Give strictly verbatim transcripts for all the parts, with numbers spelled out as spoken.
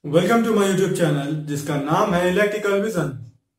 Welcome to my YouTube channel जिसका नाम है इलेक्ट्रिकल विजन।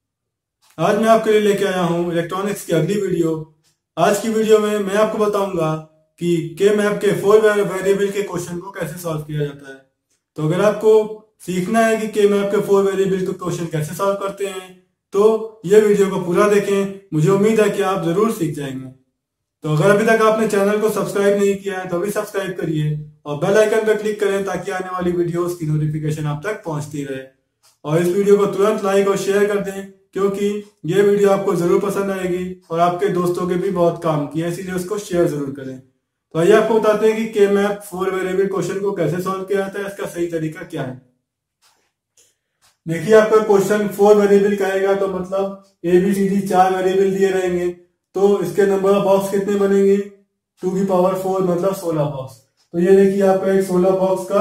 आज मैं आपके लिए लेके आया हूँ इलेक्ट्रॉनिक्स की अगली वीडियो। आज की वीडियो में मैं आपको बताऊंगा कि के मैप के फोर वेरिएबल के क्वेश्चन को कैसे सॉल्व किया जाता है। तो अगर आपको सीखना है कि के मैप के फोर वेरिएबल के क्वेश्चन कैसे सॉल्व करते हैं तो ये वीडियो को पूरा देखें। मुझे उम्मीद है कि आप जरूर सीख जाएंगे। तो अगर अभी तक आपने चैनल को सब्सक्राइब नहीं किया है तो अभी सब्सक्राइब करिए और बेल आइकन पर क्लिक करें ताकि आने वाली वीडियोस की नोटिफिकेशन आप तक पहुंचती रहे। और इस वीडियो को तुरंत लाइक और शेयर कर दें क्योंकि ये वीडियो आपको जरूर पसंद आएगी और आपके दोस्तों के भी बहुत काम की है, इसीलिए उसको शेयर जरूर करें। तो आइए आपको बताते हैं कि K map for variable question को कैसे सॉल्व किया जाता है, इसका सही तरीका क्या है। देखिए आपका क्वेश्चन फोर वेरिएबल कहेगा तो मतलब ए बी सी डी चार वेरिएबल दिए रहेंगे तो इसके नंबर ऑफ बॉक्स कितने बनेंगे, टू की पावर फोर मतलब सोलह बॉक्स। तो ये देखिए आपका एक सोलह बॉक्स का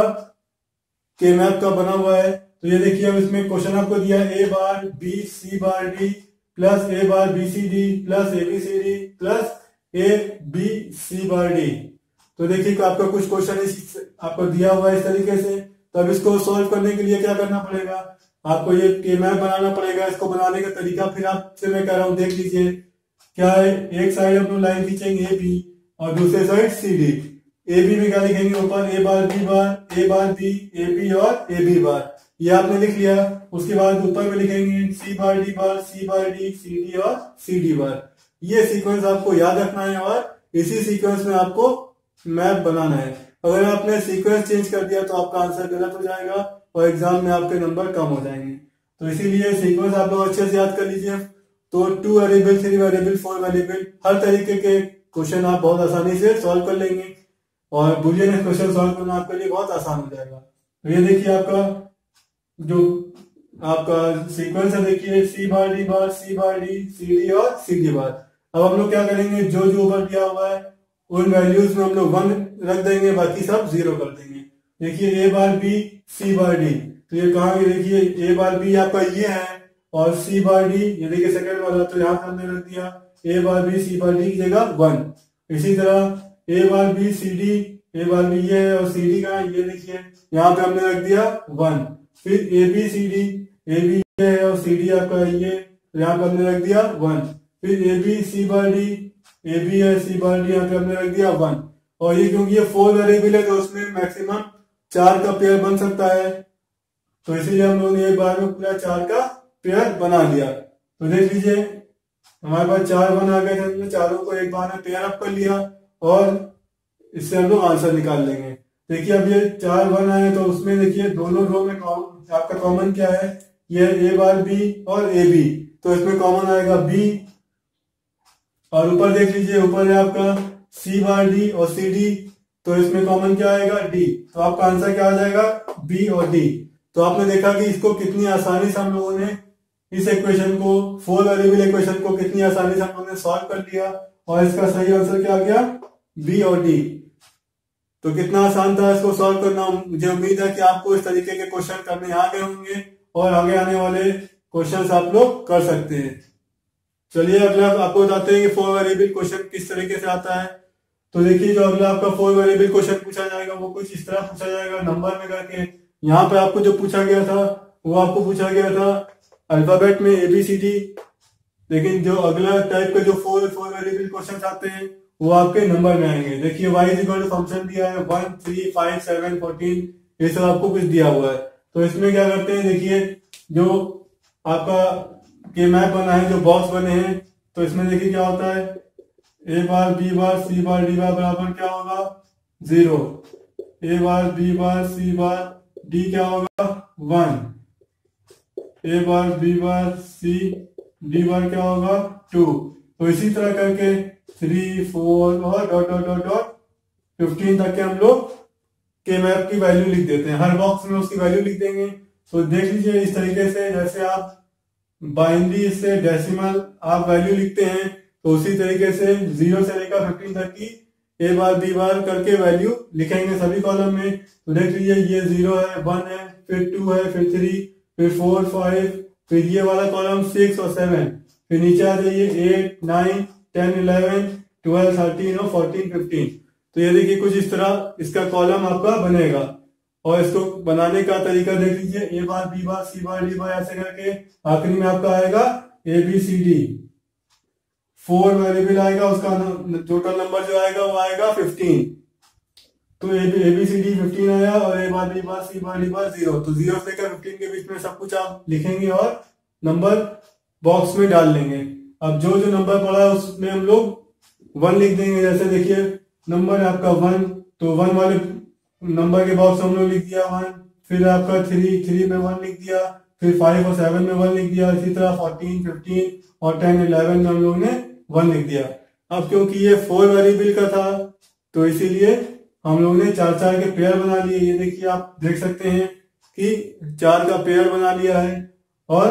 के मैप का बना हुआ है। तो ये देखिए अब इसमें क्वेश्चन आपको दिया है A bar B C bar D plus A bar B C D plus A B C D plus A B C bar D. तो देखिए आपका कुछ क्वेश्चन इस आपको दिया हुआ है इस तरीके से। तो अब इसको सॉल्व करने के लिए क्या करना पड़ेगा, आपको ये के मैप बनाना पड़ेगा। इसको बनाने का तरीका फिर आपसे मैं कह रहा हूँ, देख लीजिए क्या है। एक साइड हम लोग लाइन खींचेंगे ए बी और दूसरे side C D. A B में क्या लिखेंगे, ऊपर A bar B bar A bar B A B और ए बी बार, ये आपने लिख लिया। उसके बाद ऊपर में लिखेंगे C bar D bar C bar D C D और सी डी बार। ये सीक्वेंस आपको याद रखना है और इसी सीक्वेंस में आपको मैप बनाना है। अगर आपने सीक्वेंस चेंज कर दिया तो आपका आंसर गलत हो जाएगा और एग्जाम में आपके नंबर कम हो जाएंगे। तो इसीलिए सीक्वेंस आप लोग अच्छे से याद कर लीजिए। तो two variable, three variable, four variable, हर तरीके के क्वेश्चन आप बहुत आसानी से सॉल्व कर लेंगे और बूलियन क्वेश्चन सॉल्व करना आपके लिए बहुत आसान हो जाएगा। तो ये देखिए आपका जो आपका सीक्वेंस है, देखिए C bar D bar C bar D C D और सी डी बार। अब हम लोग क्या करेंगे, जो जो ऊपर दिया हुआ है उन वैल्यूज में हम लोग वन रख देंगे, बाकी सब जीरो कर देंगे। देखिए ए bar B C bar D, तो ये कहा, देखिए ए बार बी आपका ये है और सी बार डी ये देखिए सेकंड वाला, तो यहाँ पे हमने रख दिया ए bar B C bar D की जगह वन। इसी तरह A bar B C D, A bar B ये है और सी डी का ये देखिए यहाँ पे हमने रख दिया वन। फिर A B C D, A B ये है और सी डी आपका ये, यहाँ पे हमने रख दिया वन। फिर A B C bar D, A B है सी बार डी, यहाँ पे हमने रख दिया वन। और ये क्योंकि ये फोर वेरिएबल है तो उसमें मैक्सिमम चार का पेयर बन सकता है, तो इसीलिए हम लोगों ने एक बार में पूरा चार का पेयर बना लिया। तो देख लीजिए हमारे पास चार वन आ गए थे, हमने चारों को एक बार में पेयर अप कर लिया और इससे हम लोग आंसर निकाल लेंगे। देखिए अब ये चार वन आए तो उसमें देखिए दोनों रो में आपका कॉमन क्या है, ये ए बार बी और ए बी, तो इसमें कॉमन आएगा बी। और ऊपर देख लीजिए ऊपर है आपका सी बार डी और सी डी, तो इसमें कॉमन क्या आएगा डी। तो आपका आंसर क्या आ जाएगा बी और डी। तो आपने देखा कि इसको कितनी आसानी से हम लोगों ने इस इक्वेशन को, फोर वेरिएबल इक्वेशन को कितनी आसानी से हम लोगों ने सॉल्व कर लिया और इसका सही आंसर क्या आ गया, बी और डी। तो कितना आसान था इसको सॉल्व करना। मुझे उम्मीद है कि आपको इस तरीके के क्वेश्चन करने आ गए होंगे और आगे आने वाले क्वेश्चन आप लोग कर सकते हैं। चलिए अगला आपको बताते हैं कि फोर वेरिएबल क्वेश्चन किस तरीके से आता है। तो देखिए जो अगला आपका फोर वेरिएबल क्वेश्चन पूछा जाएगा वो कुछ इस तरह पूछा जाएगा, नंबर में करके। यहाँ पे आपको जो पूछा गया था वो आपको पूछा गया था अल्फाबेट में ए बी सी डी, लेकिन जो अगला टाइप का जो फोर फोर वेरिएबल क्वेश्चन आते हैं वो आपके नंबर में आएंगे। देखिए Y is equal to function दिया है one three five seven fourteen, ये सब आपको कुछ दिया हुआ है। तो इसमें क्या करते हैं, देखिए जो आपका के मैप बना है, जो बॉक्स बने हैं, तो इसमें देखिए क्या होता है, A bar B bar C bar D बार बराबर क्या होगा zero, A bar B bar C bar D क्या होगा one, A bar B bar C D bar क्या होगा टू। तो इसी तरह करके थ्री फोर और dot dot dot dot fifteen तक के हम लोग के मैप की वैल्यू लिख देते हैं, हर बॉक्स में उसकी वैल्यू लिख देंगे। तो देख लीजिए इस तरीके से जैसे आप बाइनरी से डेसिमल आप वैल्यू लिखते हैं तो उसी तरीके से जीरो से लेकर फिफ्टीन तक की ए बार बी बार करके वैल्यू लिखेंगे सभी कॉलम में। तो देख लीजिए ये जीरो है, वन है, फिर टू है, फिर थ्री, फिर फोर फाइव, फिर ये वाला कॉलम सिक्स और सेवन, फिर नीचे आ जाइए eight nine ten eleven twelve thirteen और फोर्टीन फिफ्टीन। तो ये देखिए कुछ इस तरह इसका कॉलम आपका बनेगा और इसको बनाने का तरीका देख लीजिए, ए bar B bar C bar D बार ऐसे करके आखिरी में आपका आएगा A B C D. Four variable आएगा, उसका टोटल नंबर जो आएगा वो आएगा फिफ्टीन। तो A B A B C D fifteen आया और A bar B bar C bar D bar zero. तो जीरो से लेकर फिफ्टीन के बीच में सब कुछ आप लिखेंगे और नंबर बॉक्स में डाल लेंगे। अब जो जो नंबर पड़ा है उसमें हम लोग वन लिख देंगे। जैसे देखिए नंबर है आपका वन, तो वन वाले नंबर के बॉक्स हम लोग लिख दिया वन। फिर आपका थ्री, थ्री में वन लिख दिया। फिर फाइव और सेवन में वन लिख दिया। इसी तरह फोर्टीन, फिफ्टीन और टेन, इलेवन में हम लोग ने वन लिख दिया। अब क्योंकि ये फोर वेरिएबल का था तो इसीलिए हम लोग ने चार चार के पेयर बना लिए। ये देखिए आप देख सकते हैं कि चार का पेयर बना लिया है और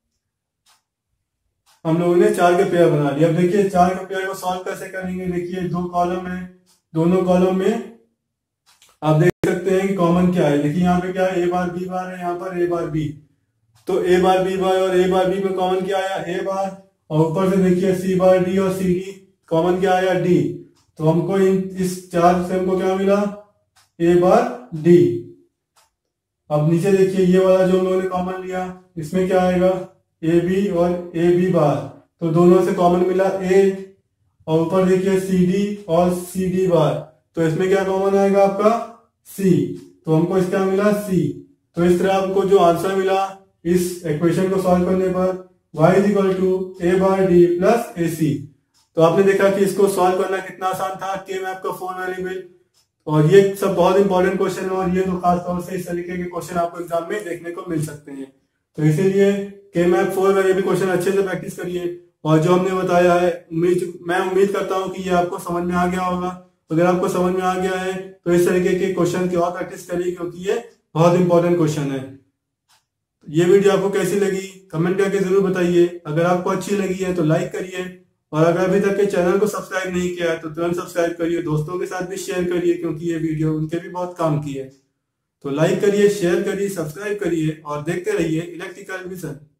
हम लोगों ने चार के पेयर बना लिया। अब देखिए चार के पेयर को सॉल्व कैसे करेंगे। देखिए दो कॉलम है, दोनों कॉलम में आप देख सकते हैं कि कॉमन क्या है। देखिए यहाँ पे क्या है, ए बार बी बार है, यहाँ पर ए बार बी। तो ए बार बी बार और ए बार बी में कॉमन क्या आया, ए बार। और ऊपर से देखिए सी बार डी और सी डी कॉमन क्या आया, डी। तो हमको इन इस चार से हमको क्या मिला, ए बार डी। अब नीचे देखिए ये वाला जो हम लोगों ने कॉमन लिया, इसमें क्या आएगा, ए बी और ए बी बार। तो दोनों से कॉमन मिला ए। और ऊपर देखिए सी डी और सी डी बार। तो इसमें क्या कॉमन आएगा आपका, सी। तो हमको इसका मिला सी। तो इस तरह आपको जो आंसर मिला इस इक्वेशन को सॉल्व करने पर, y is equal to A bar D plus A C. तो आपने देखा कि इसको सॉल्व करना कितना आसान था, के मैप का फोर वेरिएबल। और ये सब बहुत इंपॉर्टेंट क्वेश्चन है और ये तो खास तौर से इस तरीके के क्वेश्चन आपको एग्जाम में देखने को मिल सकते हैं। तो इसीलिए के मैप फोर वेरिएबल क्वेश्चन अच्छे से प्रैक्टिस करिए। और जो हमने बताया है, उम्मीद मैं उम्मीद करता हूँ कि ये आपको समझ में आ गया होगा। अगर आपको समझ में आ गया है तो इस तरीके के क्वेश्चन की और प्रैक्टिस करिए, क्योंकि ये बहुत इंपॉर्टेंट क्वेश्चन है। ये वीडियो आपको कैसी लगी कमेंट करके जरूर बताइए। अगर आपको अच्छी लगी है तो लाइक करिए, और अगर अभी तक के चैनल को सब्सक्राइब नहीं किया है तो तुरंत सब्सक्राइब करिए। दोस्तों के साथ भी शेयर करिए, क्योंकि ये वीडियो उनके भी बहुत काम की है। तो लाइक करिए, शेयर करिए, सब्सक्राइब करिए और देखते रहिए इलेक्ट्रिकल विजन।